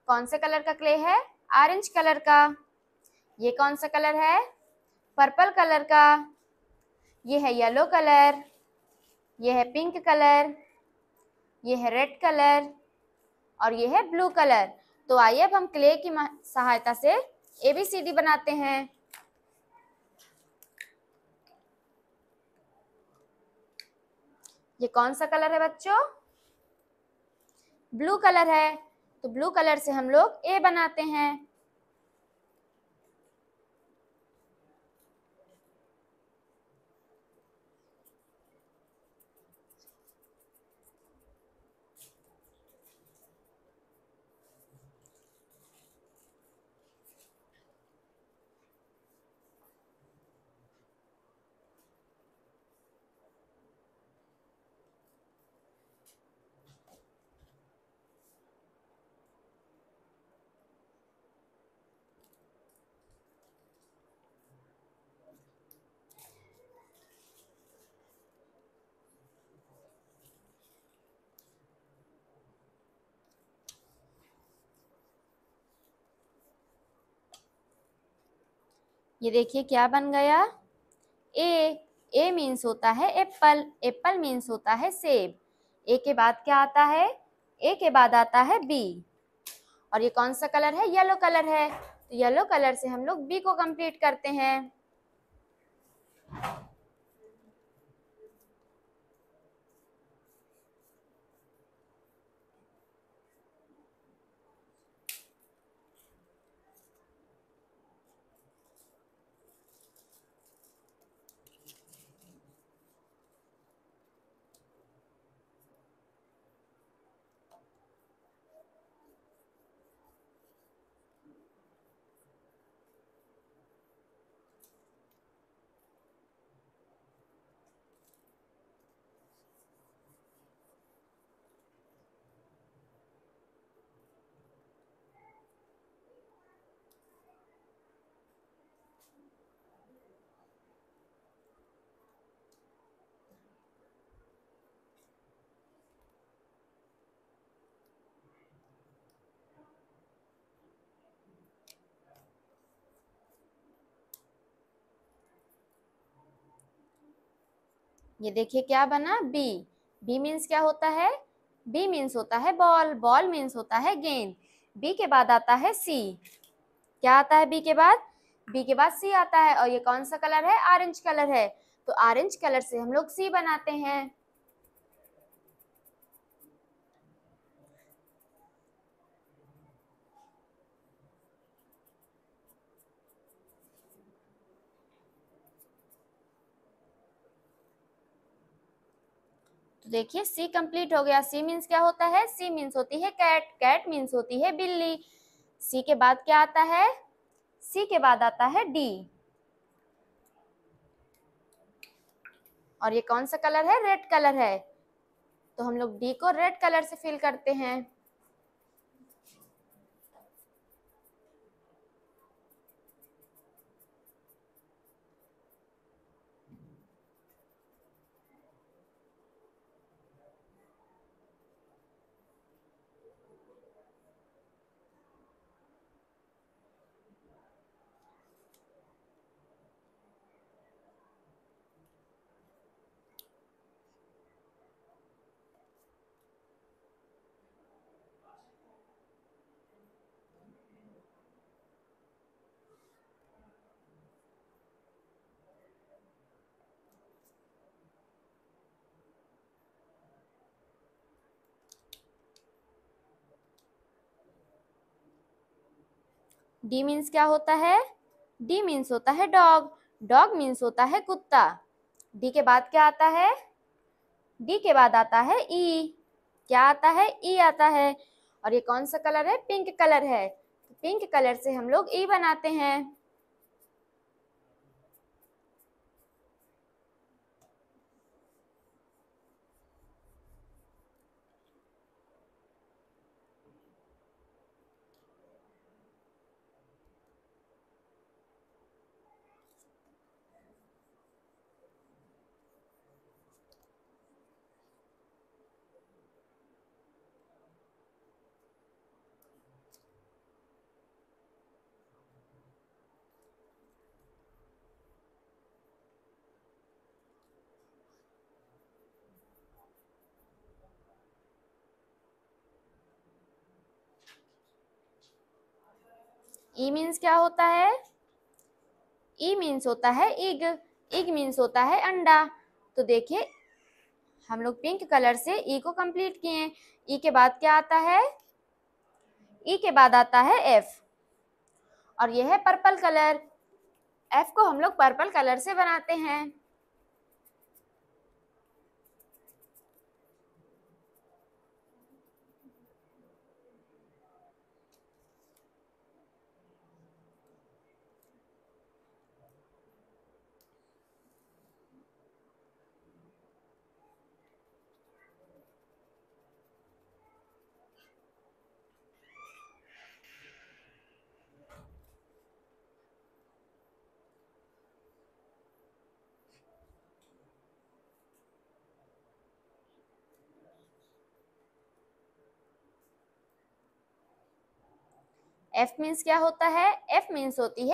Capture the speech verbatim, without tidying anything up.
कौन से कलर का क्ले है? ऑरेंज कलर का। ये कौन सा कलर है? पर्पल कलर का। ये है येलो कलर। ये है पिंक कलर। ये है रेड कलर और ये है ब्लू कलर। तो आइए अब हम क्ले की सहायता से एबीसीडी बनाते हैं। ये कौन सा कलर है बच्चों? ब्लू कलर है। तो ब्लू कलर से हम लोग ए बनाते हैं। ये देखिए क्या बन गया? ए। ए मीन्स होता है एप्पल। एप्पल मीन्स होता है सेब। ए के बाद क्या आता है? ए के बाद आता है बी। और ये कौन सा कलर है? येलो कलर है। तो येलो कलर से हम लोग बी को कंप्लीट करते हैं। ये देखिए क्या बना? बी। बी मीन्स क्या होता है? बी मीन्स होता है बॉल। बॉल मीन्स होता है गेंद। बी के बाद आता है सी। क्या आता है बी के बाद? बी के बाद सी आता है। और ये कौन सा कलर है? ऑरेंज कलर है। तो ऑरेंज कलर से हम लोग सी बनाते हैं। तो देखिए सी कंप्लीट हो गया। सी मीन्स क्या होता है? सी मीन्स होती है कैट। कैट मीन्स होती है बिल्ली। सी के बाद क्या आता है? सी के बाद आता है डी। और ये कौन सा कलर है? रेड कलर है। तो हम लोग डी को रेड कलर से फिल करते हैं। डी मीन्स क्या होता है? डी मीन्स होता है डॉग। डॉग मीन्स होता है कुत्ता। डी के बाद क्या आता है? डी के बाद आता है ई। क्या आता है? ई आता है। और ये कौन सा कलर है? पिंक कलर है। पिंक कलर से हम लोग ई बनाते हैं। ई मीन्स क्या होता है? ई मीन्स होता है इग, इग मीन्स होता है अंडा। तो देखिए हम लोग पिंक कलर से ई को कंप्लीट किए। ई के बाद क्या आता है? ई के बाद आता है एफ, और यह है पर्पल कलर। एफ को हम लोग पर्पल कलर से बनाते हैं। एफ मीन्स क्या होता है? एफ मीन्स होती है